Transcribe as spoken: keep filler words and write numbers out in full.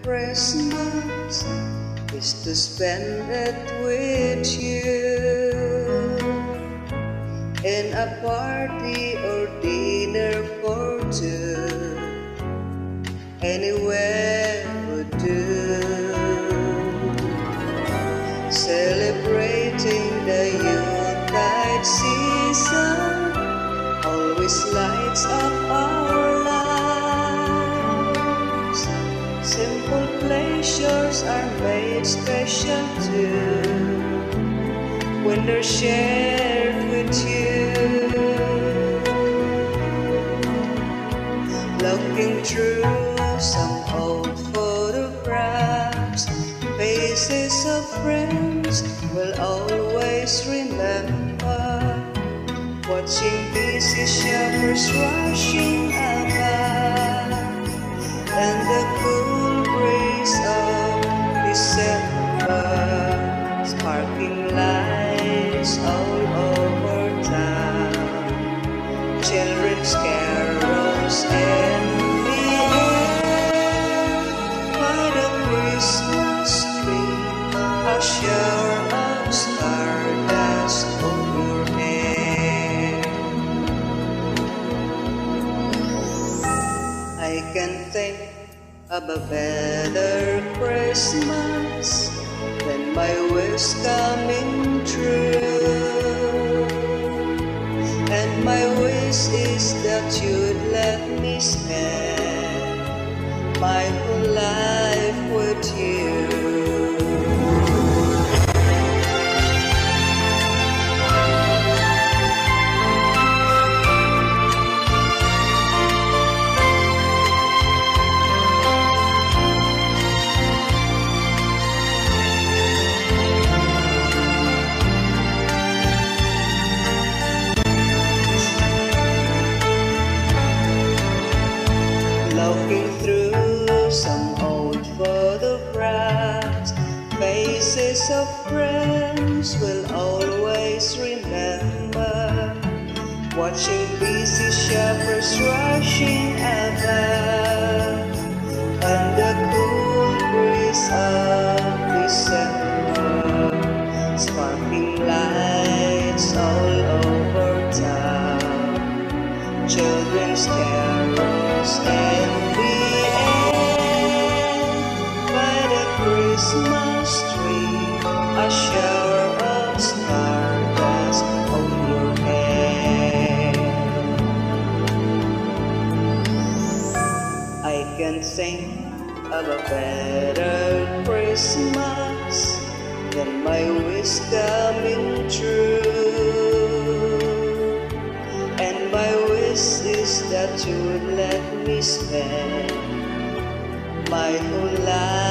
Christmas is to spend it with you in a party or dinner for two. Anywhere would do. Celebrating the Yuletide season always lights up our lives. Simple pleasures are made special too when they're shared with you. Looking through some old photographs, faces of friends will always remember. Watching busy shoppers rushing about, and the cool breeze of December, sparkling lights all over town, children's carols and the air by the Christmas tree, a shower of stardust on your hair. I can think of a better Christmas than my wish coming true. And my wish is that you'd let me spend my whole life with you. Looking through some old photographs, faces of friends will always remember. Watching busy shoppers rushing about, and the cool breeze of December, sparkling lights all over town, children's carols and the air by the Christmas tree, a shower of stardust on your hair. I can think of a better Christmas than my wish coming true. And my wish is that you would let me spend my whole life